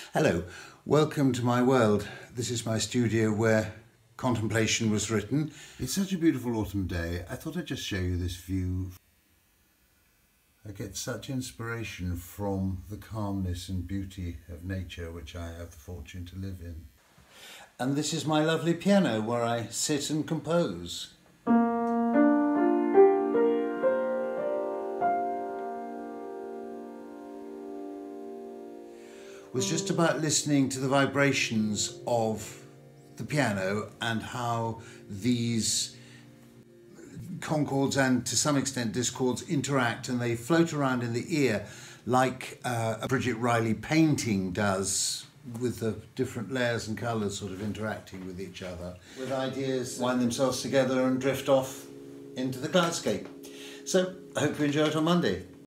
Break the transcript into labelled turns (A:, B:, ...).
A: Hello, welcome to my world. This is my studio where contemplation was written. It's such a beautiful autumn day. I thought I'd just show you this view. I get such inspiration from the calmness and beauty of nature which I have the fortune to live in. And this is my lovely piano where I sit and compose. Was just about listening to the vibrations of the piano and how these concords and to some extent discords interact, and they float around in the ear like a Bridget Riley painting does, with the different layers and colours sort of interacting with each other, with ideas wind themselves together and drift off into the cloudscape. So I hope you enjoy it on Monday.